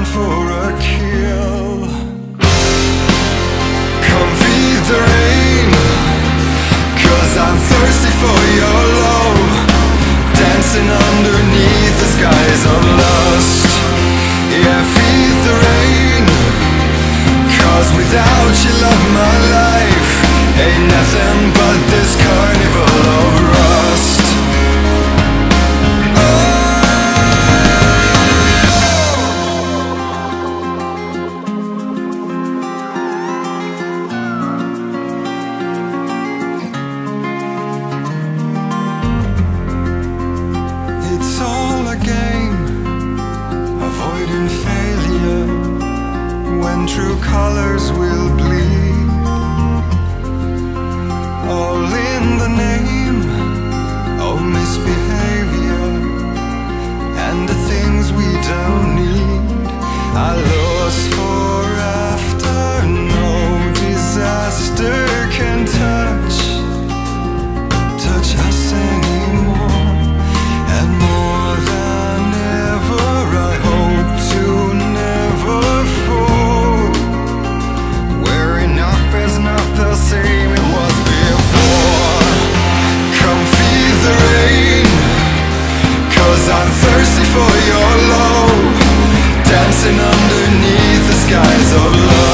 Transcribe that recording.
for a kill. Come feed the rain, 'cause I'm thirsty for your love. Dancing underneath the skies of lust. Yeah, feed the rain, 'cause without you, love, my life ain't nothing but this carnival of rust. It's all a game, avoiding failure when true colors will bleed. All in the name of misbehavior and the things we don't need. I lost for after, no disaster can touch us anymore. And more than ever, I hope to never fall, where enough is not the same it was before. Come feed the rain, 'cause I'm thirsty for your love. Dancing underneath the skies of love.